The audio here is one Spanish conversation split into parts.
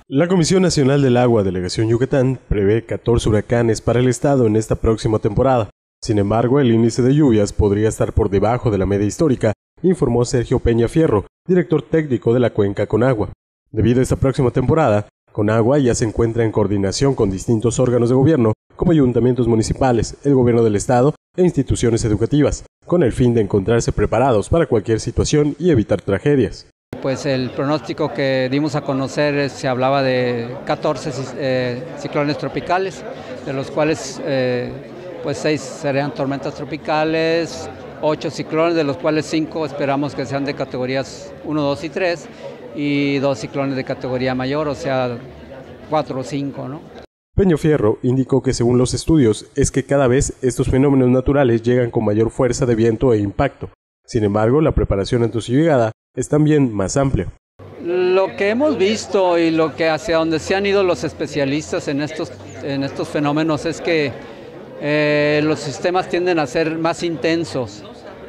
La Comisión Nacional del Agua, Delegación Yucatán, prevé 14 huracanes para el estado en esta próxima temporada. Sin embargo, el índice de lluvias podría estar por debajo de la media histórica, informó Sergio Peña Fierro, director técnico de la cuenca Conagua. Debido a esta próxima temporada, Conagua ya se encuentra en coordinación con distintos órganos de gobierno, como ayuntamientos municipales, el gobierno del estado e instituciones educativas, con el fin de encontrarse preparados para cualquier situación y evitar tragedias. Pues el pronóstico que dimos a conocer se hablaba de 14 ciclones tropicales, de los cuales pues 6 serían tormentas tropicales, 8 ciclones, de los cuales 5 esperamos que sean de categorías 1, 2 y 3, y 2 ciclones de categoría mayor, o sea 4 o 5, ¿no? Peña Fierro indicó que según los estudios es que cada vez estos fenómenos naturales llegan con mayor fuerza de viento e impacto. Sin embargo, la preparación ante su llegada es también más amplia. Lo que hemos visto y lo que hacia donde se han ido los especialistas en estos fenómenos es que los sistemas tienden a ser más intensos,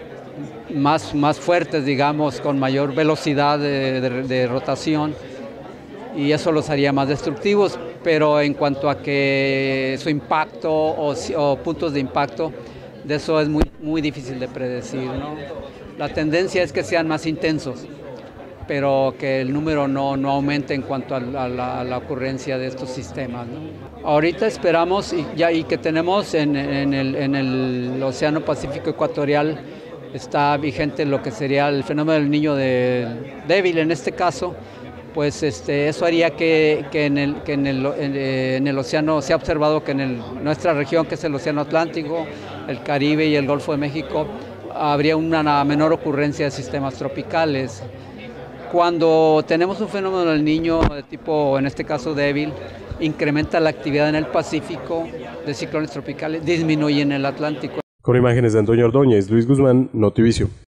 más fuertes, digamos, con mayor velocidad de rotación, y eso los haría más destructivos, pero en cuanto a que su impacto o puntos de impacto, de eso es muy difícil de predecir, ¿no? La tendencia es que sean más intensos, pero que el número no aumente en cuanto a la ocurrencia de estos sistemas, ¿no? Ahorita esperamos y que tenemos en el Océano Pacífico Ecuatorial está vigente lo que sería el fenómeno del niño débil en este caso. Pues eso haría que en el océano se ha observado que en nuestra región, que es el Océano Atlántico, el Caribe y el Golfo de México, habría una menor ocurrencia de sistemas tropicales. Cuando tenemos un fenómeno del niño de tipo, en este caso débil, incrementa la actividad en el Pacífico de ciclones tropicales, disminuye en el Atlántico. Con imágenes de Antonio Ordóñez, Luis Guzmán, Notivision.